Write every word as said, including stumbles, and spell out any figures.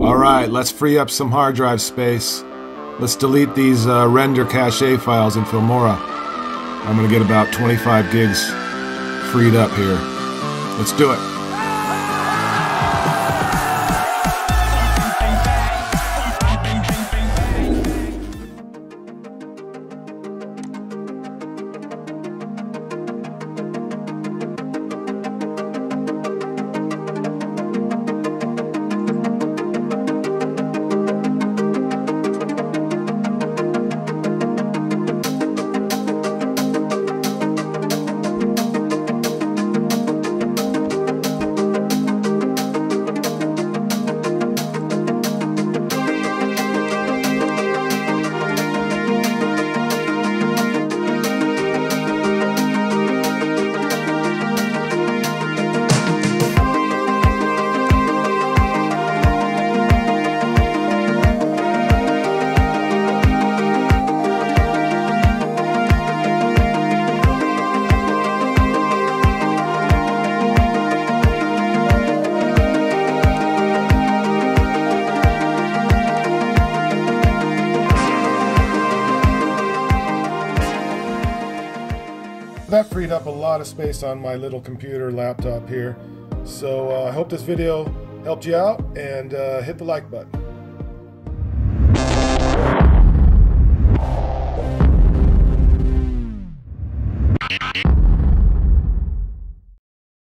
Alright, let's free up some hard drive space. Let's delete these uh, render cache files in Filmora. I'm gonna get about twenty-five gigs freed up here. Let's do it. That freed up a lot of space on my little computer laptop here. So uh, I hope this video helped you out, and uh, hit the like button.